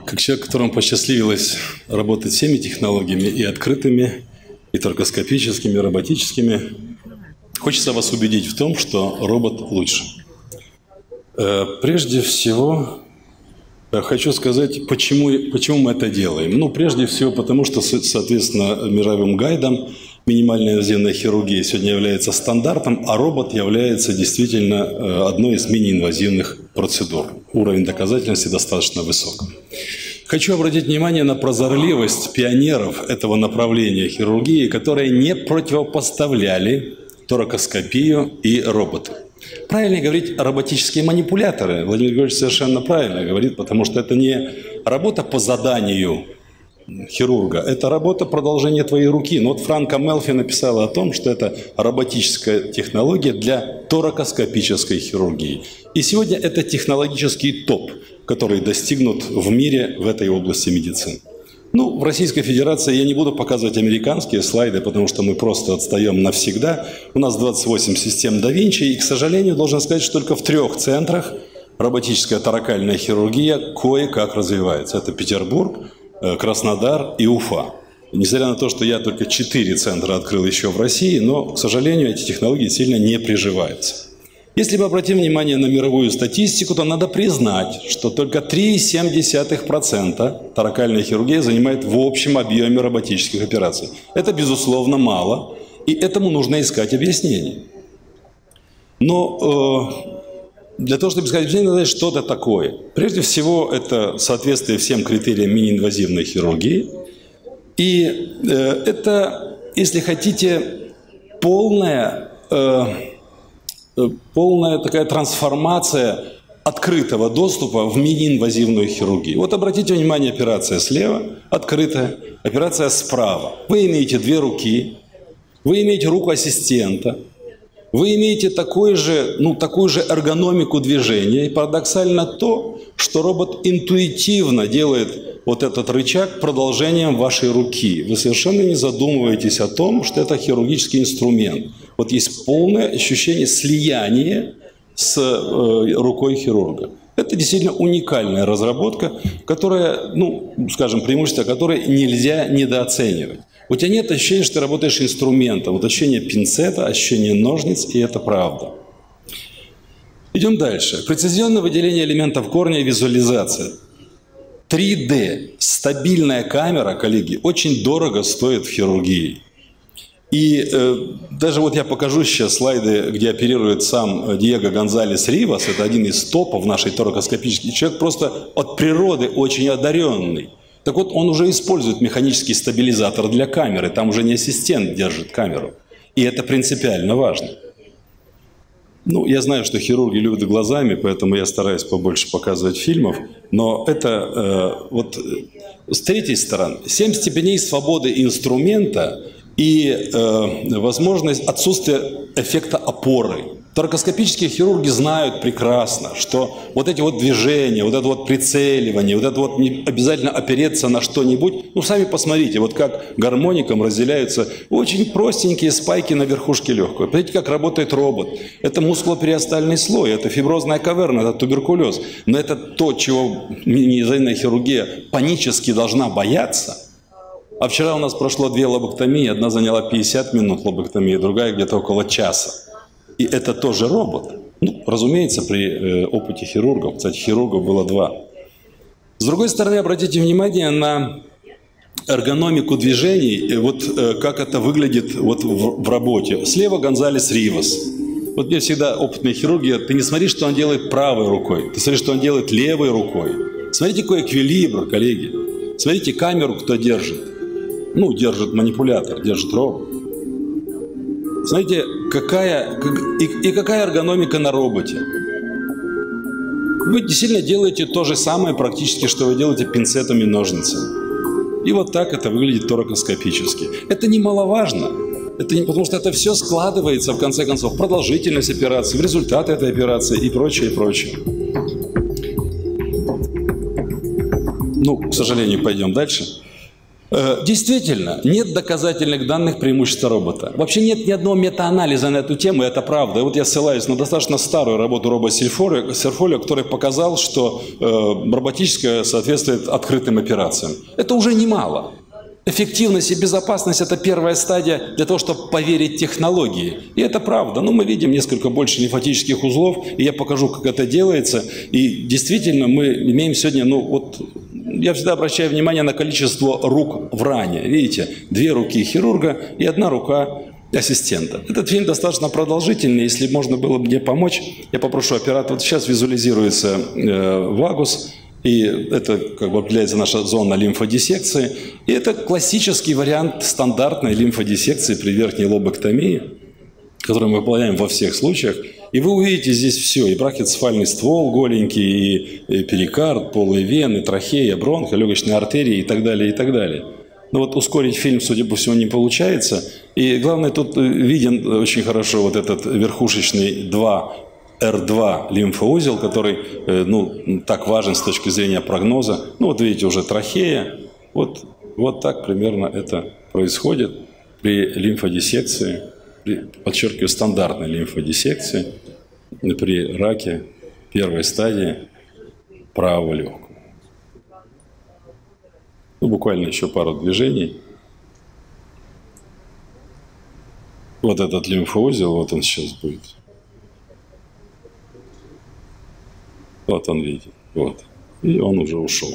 Как человек, которому посчастливилось работать всеми технологиями, и открытыми, и торкоскопическими, и роботическими, хочется вас убедить в том, что робот лучше. Прежде всего, хочу сказать, почему мы это делаем. Ну, прежде всего, потому что, соответственно, мировым гайдом минимальная инвазивная хирургия сегодня является стандартом, а робот является действительно одной из мини-инвазивных процедур. Уровень доказательности достаточно высок. Хочу обратить внимание на прозорливость пионеров этого направления хирургии, которые не противопоставляли торакоскопию и роботы. Правильно говорить роботические манипуляторы. Владимир Григорьевич совершенно правильно говорит, потому что это не работа по заданию хирурга, это работа продолжения твоей руки. Но вот Франко Мелфи написала о том, что это роботическая технология для торакоскопической хирургии. И сегодня это технологический топ, который достигнут в мире в этой области медицины. Ну, в Российской Федерации я не буду показывать американские слайды, потому что мы просто отстаем навсегда. У нас 28 систем да Винчи, и, к сожалению, должен сказать, что только в 3 центрах роботическая торакальная хирургия кое-как развивается. Это Петербург, Краснодар и Уфа. Несмотря на то, что я только 4 центра открыл еще в России, но, к сожалению, эти технологии сильно не приживаются. Если мы обратим внимание на мировую статистику, то надо признать, что только 3,7% торакальной хирургии занимает в общем объеме роботических операций. Это, безусловно, мало, и этому нужно искать объяснение. Но для того, чтобы искать объяснение, надо знать, что это такое. Прежде всего, это соответствие всем критериям мини-инвазивной хирургии. И это, если хотите, полная такая трансформация открытого доступа в мини-инвазивную хирургию. Вот обратите внимание, операция слева открытая, операция справа. Вы имеете 2 руки, вы имеете руку ассистента, вы имеете такую же эргономику движения. И парадоксально то, что робот интуитивно делает вот этот рычаг продолжением вашей руки. Вы совершенно не задумываетесь о том, что это хирургический инструмент. Вот есть полное ощущение слияния с рукой хирурга. Это действительно уникальная разработка, которая, скажем, преимущество которой нельзя недооценивать. У тебя нет ощущения, что ты работаешь инструментом. Вот ощущение пинцета, ощущение ножниц, и это правда. Идем дальше. Прецизионное выделение элементов корня и визуализация. 3D. Стабильная камера, коллеги, очень дорого стоит в хирургии. И даже вот я покажу сейчас слайды, где оперирует сам Диего Гонзалес Ривас. Это один из топов нашей торакоскопической. Человек просто от природы очень одаренный. Так вот, он уже использует механический стабилизатор для камеры. Там уже не ассистент держит камеру. И это принципиально важно. Ну, я знаю, что хирурги любят глазами, поэтому я стараюсь побольше показывать фильмов. Но это вот с третьей стороны. 7 степеней свободы инструмента и возможность отсутствия эффекта опоры. Торакоскопические хирурги знают прекрасно, что вот эти вот движения, вот это вот прицеливание, вот это вот не обязательно опереться на что-нибудь. Ну, сами посмотрите, вот как гармоником разделяются очень простенькие спайки на верхушке легкой. Посмотрите, как работает робот. Это мускулопериостальный слой, это фиброзная каверна, это туберкулез. Но это то, чего мини-инвазивная хирургия панически должна бояться. А вчера у нас прошло 2 лобэктомии, одна заняла 50 минут лобэктомии, другая где-то около часа. И это тоже робот. Ну, разумеется, при опыте хирургов. Кстати, хирургов было 2. С другой стороны, обратите внимание на эргономику движений, вот как это выглядит вот в работе. Слева Гонзалес Ривас. Вот мне всегда опытные хирурги, ты не смотри, что он делает правой рукой, ты смотри, что он делает левой рукой. Смотрите, какой эквилибр, коллеги. Смотрите камеру, кто держит. Ну, держит манипулятор, держит робот. Смотрите, какая эргономика на роботе. Вы действительно делаете то же самое практически, что вы делаете пинцетом и ножницами. И вот так это выглядит торакоскопически. Это немаловажно, потому что это все складывается, в конце концов, в продолжительность операции, в результат этой операции и прочее, и прочее. Ну, к сожалению, пойдем дальше. Действительно, нет доказательных данных преимущества робота. Вообще нет ни одного метаанализа на эту тему, и это правда. И вот я ссылаюсь на достаточно старую работу Роба Серфолио, который показал, что роботическое соответствует открытым операциям. Это уже немало. Эффективность и безопасность – это первая стадия для того, чтобы поверить технологии. И это правда. Но мы видим несколько больше лимфатических узлов, и я покажу, как это делается. И действительно, мы имеем сегодня, я всегда обращаю внимание на количество рук в ране. Видите, 2 руки хирурга и 1 рука ассистента. Этот фильм достаточно продолжительный. Если можно было бы мне помочь, я попрошу оператора. Вот сейчас визуализируется вагус. И это как бы определяется наша зона лимфодиссекции. И это классический вариант стандартной лимфодиссекции при верхней лобэктомии, которую мы выполняем во всех случаях. И вы увидите здесь все. И брахицефальный ствол голенький, и перикард, полые вены, трахея, бронх, легочные артерии и так далее, и так далее. Но вот ускорить фильм, судя по всему, не получается. И главное, тут виден очень хорошо вот этот верхушечный R2 лимфоузел, который, так важен с точки зрения прогноза. Вот видите, уже трахея. Вот так примерно это происходит при лимфодиссекции, подчеркиваю, стандартной лимфодиссекции, при раке первой стадии правого легкого. Буквально еще пару движений. Вот этот лимфоузел, вот он сейчас будет. Вот он видит, вот. И он уже ушел.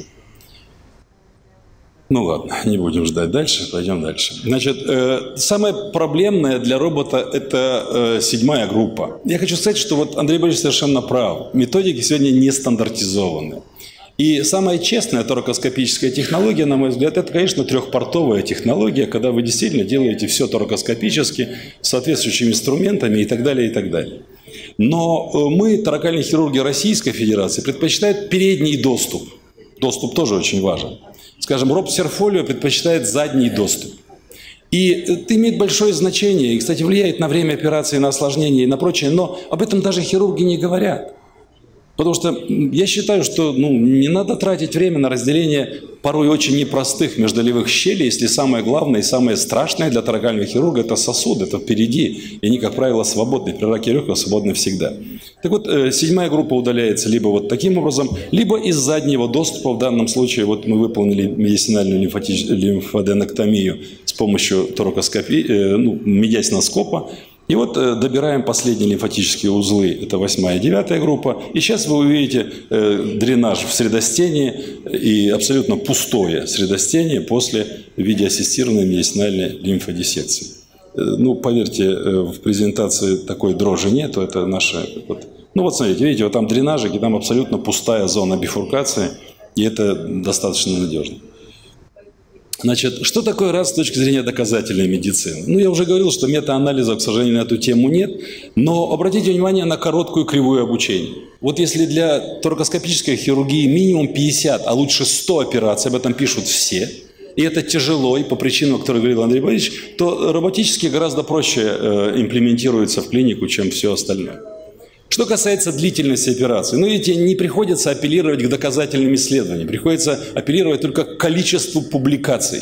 Ну ладно, не будем ждать дальше, пойдем дальше. Значит, самое проблемное для робота – это 7-я группа. Я хочу сказать, что вот Андрей Борисович совершенно прав. Методики сегодня не стандартизованы. И самая честная торакоскопическая технология, на мой взгляд, это, конечно, 3-портовая технология, когда вы действительно делаете все торакоскопически, с соответствующими инструментами и так далее, и так далее. Но мы, торакальные хирурги Российской Федерации, предпочитают передний доступ. Доступ тоже очень важен. Скажем, Роб Серфолио предпочитает задний доступ. И это имеет большое значение, и, кстати, влияет на время операции, на осложнения и на прочее, но об этом даже хирурги не говорят. Потому что я считаю, что не надо тратить время на разделение порой очень непростых междолевых щелей, если самое главное и самое страшное для торакального хирурга – это сосуд, это впереди. И они, как правило, свободны. При раке легкого свободны всегда. Так вот, 7-я группа удаляется либо вот таким образом, либо из заднего доступа. В данном случае вот мы выполнили медицинальную лимфоденоктомию с помощью торакоскопии, медиастиноскопа. И вот добираем последние лимфатические узлы, это 8-я и 9-я группа. И сейчас вы увидите дренаж в средостении и абсолютно пустое средостение после видеоассистированной медицинальной лимфодиссекции. Поверьте, в презентации такой дрожи нету, это наши... Вот смотрите, видите, вот там дренажик, и там абсолютно пустая зона бифуркации, и это достаточно надежно. Значит, что такое РАС с точки зрения доказательной медицины? Я уже говорил, что метаанализов, к сожалению, на эту тему нет, но обратите внимание на короткую кривую обучения. Вот если для торакоскопической хирургии минимум 50, а лучше 100 операций, об этом пишут все, и это тяжело, и по причинам, о которых говорил Андрей Борисович, то роботически гораздо проще имплементируется в клинику, чем все остальное. Что касается длительности операции, видите, не приходится апеллировать к доказательным исследованиям, приходится апеллировать только к количеству публикаций.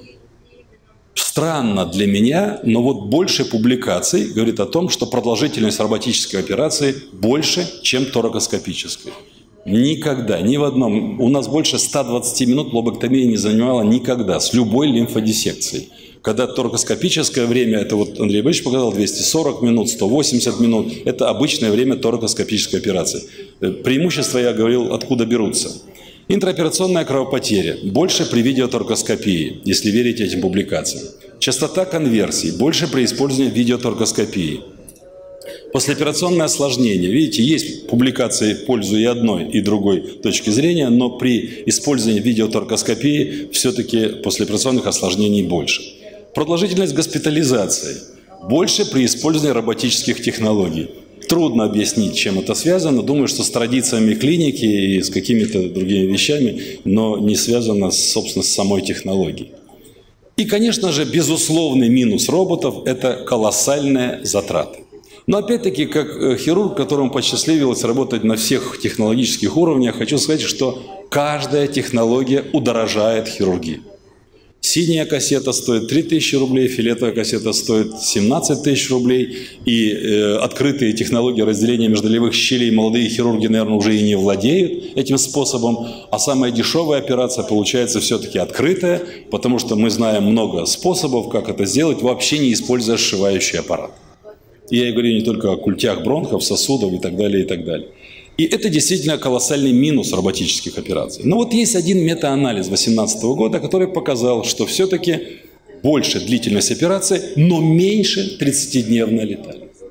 Странно для меня, но вот больше публикаций говорит о том, что продолжительность роботической операции больше, чем торакоскопической. Никогда, ни в одном. У нас больше 120 минут лобэктомия не занимала никогда, с любой лимфодиссекцией. Когда торакоскопическое время, это вот Андрей Борисович показал, 240 минут, 180 минут, это обычное время торакоскопической операции. Преимущества, я говорил, откуда берутся. Интраоперационная кровопотеря больше при видеоторакоскопии, если верить этим публикациям. Частота конверсий больше при использовании видеоторакоскопии. Послеоперационное осложнение. Видите, есть публикации в пользу и одной, и другой точки зрения, но при использовании видеоторакоскопии все-таки послеоперационных осложнений больше. Продолжительность госпитализации больше при использовании роботических технологий. Трудно объяснить, чем это связано. Думаю, что с традициями клиники и с какими-то другими вещами, но не связано, собственно, с самой технологией. И, конечно же, безусловный минус роботов – это колоссальные затраты. Но опять-таки, как хирург, которому посчастливилось работать на всех технологических уровнях, хочу сказать, что каждая технология удорожает хирургию. Синяя кассета стоит 3000 рублей, фиолетовая кассета стоит 17 тысяч рублей. И открытые технологии разделения междолевых щелей молодые хирурги, наверное, уже и не владеют этим способом. А самая дешевая операция получается все-таки открытая, потому что мы знаем много способов, как это сделать, вообще не используя сшивающий аппарат. И я говорю не только о культях бронхов, сосудов и так далее, и так далее. И это действительно колоссальный минус роботических операций. Но вот есть один метаанализ 2018 года, который показал, что все-таки больше длительность операции, но меньше 30-дневная летальность.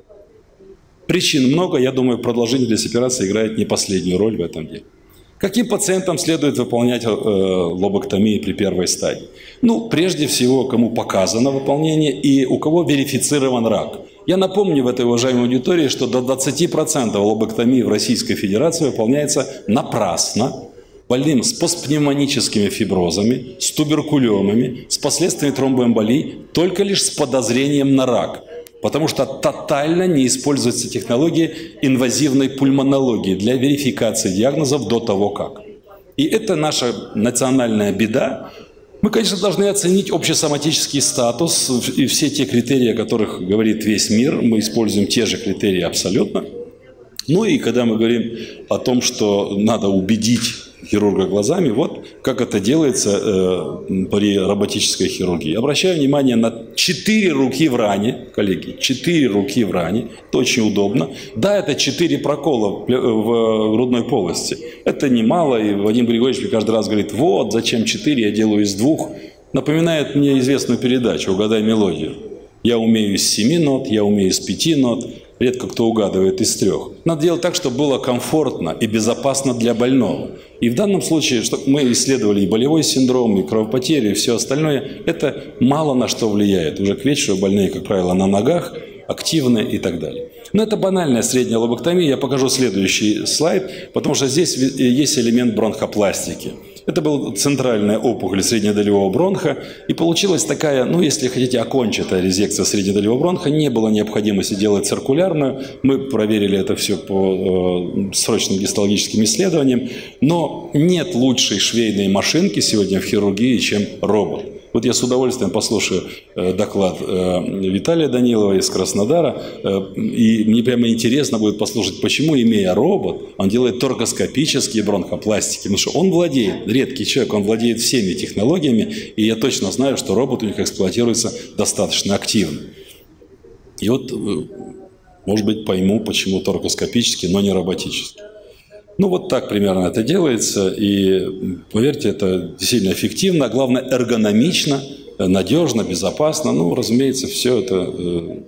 Причин много, я думаю, продолжительность операции играет не последнюю роль в этом деле. Каким пациентам следует выполнять лобэктомию при первой стадии? Ну, прежде всего, кому показано выполнение и у кого верифицирован рак. Я напомню в этой уважаемой аудитории, что до 20% лобэктомии в Российской Федерации выполняется напрасно больным с постпневмоническими фиброзами, с туберкулемами, с последствиями тромбоэмболии, только лишь с подозрением на рак. Потому что тотально не используются технологии инвазивной пульмонологии для верификации диагнозов до того как. И это наша национальная беда. Мы, конечно, должны оценить общесоматический статус и все те критерии, о которых говорит весь мир. Мы используем те же критерии абсолютно. Ну и когда мы говорим о том, что надо убедить хирурга глазами, вот как это делается при роботической хирургии. Обращаю внимание на 4 руки в ране, коллеги, 4 руки в ране, это очень удобно. Да, это 4 прокола в грудной полости, это немало, и Вадим Григорьевич мне каждый раз говорит, вот, зачем 4, я делаю из 2. Напоминает мне известную передачу «Угадай мелодию». Я умею из 7 нот, я умею из 5 нот, редко кто угадывает из 3. Надо делать так, чтобы было комфортно и безопасно для больного. И в данном случае, что мы исследовали и болевой синдром, и кровопотерю, и все остальное, это мало на что влияет. Уже к вечеру больные, как правило, на ногах, активны и так далее. Но это банальная средняя лобэктомия. Я покажу следующий слайд, потому что здесь есть элемент бронхопластики. Это была центральная опухоль среднедолевого бронха, и получилась такая, ну, если хотите, окончатая резекция среднедолевого бронха. Не было необходимости делать циркулярную. Мы проверили это все по срочным гистологическим исследованиям. Но нет лучшей швейной машинки сегодня в хирургии, чем робот. Вот я с удовольствием послушаю доклад Виталия Данилова из Краснодара, и мне прямо интересно будет послушать, почему, имея робот, он делает торкоскопические бронхопластики, потому что он владеет, редкий человек, он владеет всеми технологиями, и я точно знаю, что робот у них эксплуатируется достаточно активно. И вот, может быть, пойму, почему торкоскопический, но не роботический. Ну, вот так примерно это делается, и, поверьте, это действительно эффективно, а главное, эргономично, надежно, безопасно. Ну, разумеется, все это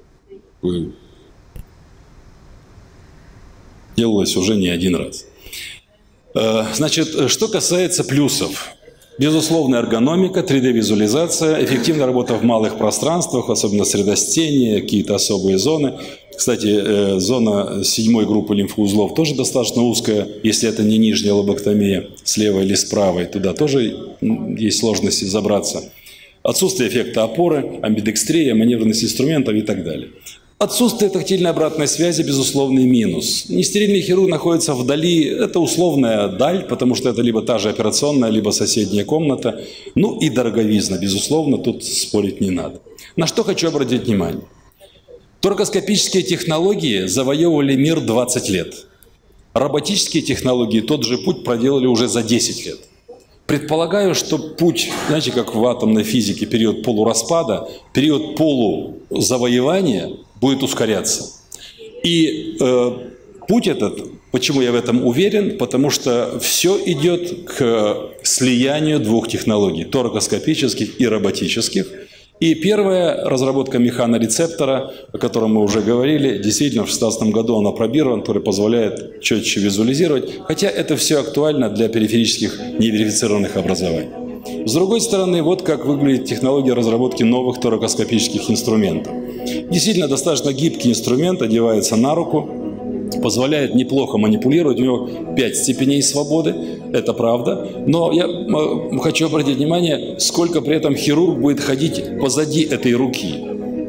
делалось уже не один раз. Значит, что касается плюсов. Безусловно, эргономика, 3D-визуализация, эффективная работа в малых пространствах, особенно средостение, какие-то особые зоны. Кстати, зона 7-й группы лимфоузлов тоже достаточно узкая, если это не нижняя лобэктомия, слева или справа, и туда тоже есть сложности забраться. Отсутствие эффекта опоры, амбидекстрия, маневренность инструментов и так далее. Отсутствие тактильной обратной связи – безусловный минус. Нестерильный хирург находится вдали, это условная даль, потому что это либо та же операционная, либо соседняя комната. Ну и дороговизна, безусловно, тут спорить не надо. На что хочу обратить внимание. Торкоскопические технологии завоевывали мир 20 лет. Роботические технологии тот же путь проделали уже за 10 лет. Предполагаю, что путь, знаете, как в атомной физике, период полураспада, период полузавоевания будет ускоряться. И путь этот, почему я в этом уверен, потому что все идет к слиянию двух технологий, торкоскопических и роботических. И первая разработка механорецептора, о котором мы уже говорили, действительно в 2016 году он опробирован, который позволяет четче визуализировать, хотя это все актуально для периферических неверифицированных образований. С другой стороны, вот как выглядит технология разработки новых торакоскопических инструментов. Действительно, достаточно гибкий инструмент, одевается на руку, позволяет неплохо манипулировать, у него 5 степеней свободы, это правда. Но я хочу обратить внимание, сколько при этом хирург будет ходить позади этой руки.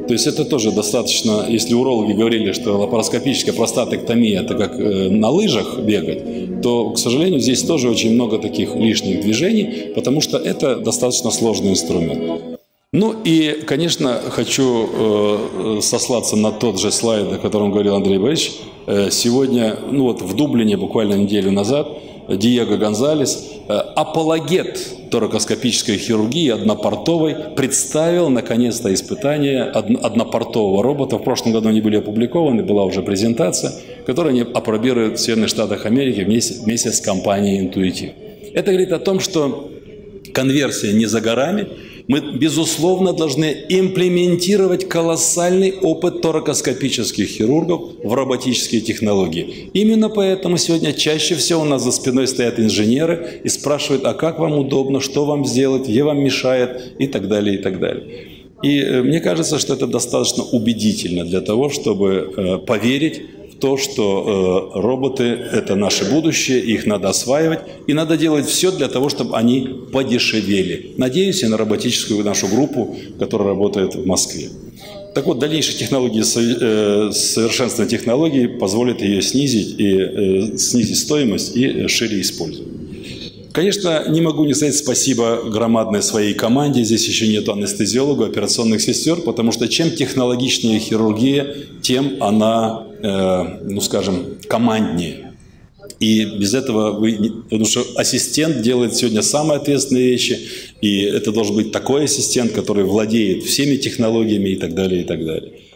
То есть это тоже достаточно, если урологи говорили, что лапароскопическая простатэктомия – это как на лыжах бегать, то, к сожалению, здесь тоже очень много таких лишних движений, потому что это достаточно сложный инструмент. Ну и, конечно, хочу сослаться на тот же слайд, о котором говорил Андрей Борисович. Сегодня, ну вот в Дублине буквально неделю назад, Диего Гонзалес, апологет торакоскопической хирургии однопортовой, представил наконец-то испытания однопортового робота. В прошлом году они были опубликованы, была уже презентация, которую они апробируют в Соединенных Штатах Америки вместе с компанией Intuitive. Это говорит о том, что конверсия не за горами. Мы, безусловно, должны имплементировать колоссальный опыт торакоскопических хирургов в роботические технологии. Именно поэтому сегодня чаще всего у нас за спиной стоят инженеры и спрашивают, а как вам удобно, что вам сделать, где вам мешает и так далее, и так далее. И мне кажется, что это достаточно убедительно для того, чтобы поверить в то, что роботы – это наше будущее, их надо осваивать, и надо делать все для того, чтобы они подешевели. Надеюсь и на роботическую нашу группу, которая работает в Москве. Так вот, дальнейшие технологии, совершенствование технологий позволит ее снизить стоимость и шире использовать. Конечно, не могу не сказать спасибо громадной своей команде. Здесь еще нет анестезиологов, операционных сестер, потому что чем технологичнее хирургия, тем она, ну скажем, команднее. И без этого потому что ассистент делает сегодня самые ответственные вещи, и это должен быть такой ассистент, который владеет всеми технологиями и так далее, и так далее.